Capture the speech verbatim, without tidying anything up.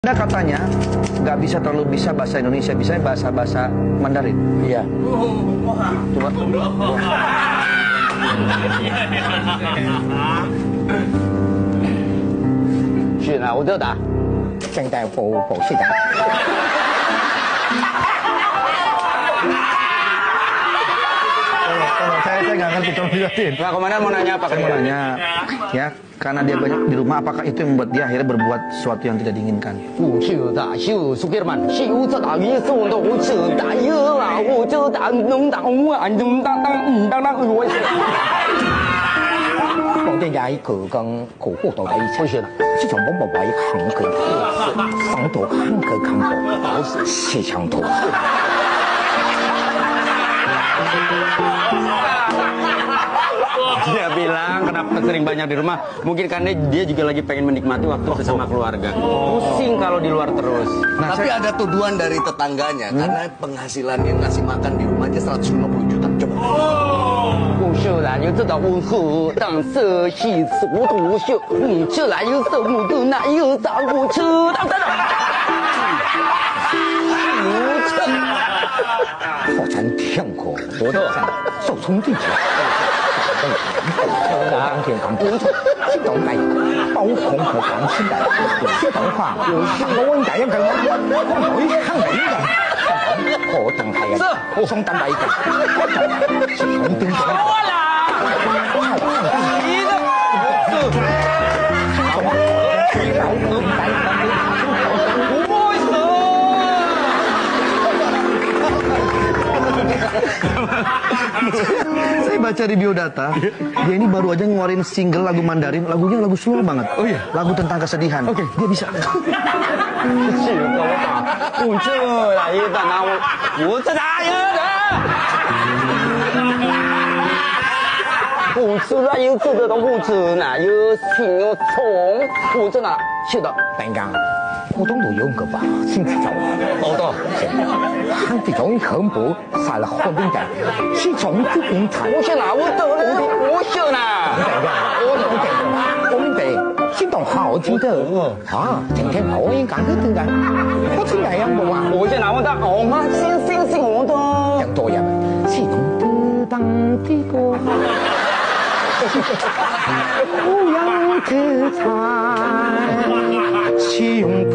Anda katanya nggak bisa terlalu bisa bahasa Indonesia, bisa bahasa-bahasa Mandarin. Iya. Coba. 是哪？我就打。现在不不是的。 Saya saya nggak ngerti, tolong jelasin. Pak Komandan mau nanya apa? Saya mau nanya, ya, karena dia banyak di rumah, apakah itu yang membuat dia akhirnya berbuat sesuatu yang tidak diinginkan? 我就打秀苏格曼，秀这打一送的我就打一啊，我就打能打我啊，能打打嗯当当我。我哋有一個跟國貨到底一齊，市場幫我買韓國貨，上到韓國韓國，都是市場多。Dia bilang kenapa sering banyak di rumah, mungkin karena dia juga lagi pengen menikmati waktu bersama keluarga. Pusing kalau di luar terus. Nah, tapi saya... ada tuduhan dari tetangganya, hmm? karena penghasilannya ngasih makan di rumah aja seratus lima puluh juta. Coba. 不是啦，你知道我和当时是所读秀，你这来有什么的那有啥我知道的。好像天空多的手冲进去。 当天刚补充，激动来，包红和刚起来，激动话，上个温带一个，我一看没人，我等他呀，我送蛋白一个，是红顶着。我啦，你的不是， Saya baca di biodata, dia ini baru aja ngeluarin single lagu Mandarin, lagunya lagu slow banget. Oh iya, lagu tentang kesedihan. Oke, dia bisa. 是我打，我这来一蛋啊，我我这打一的。我吃了有这个的物质呢，有青有葱，我这哪是的，等下。 我懂得有个吧，姓赵，好的，他这种很不杀了火兵的，是种子兵团。我是哪？我得了，我是哪？我懂的，我们得心动好听的啊！今天我应该去听的，我听哪样不啊？我是哪？我的哦嘛，星星星我的。更多人是懂得当的歌。 不要自残，请。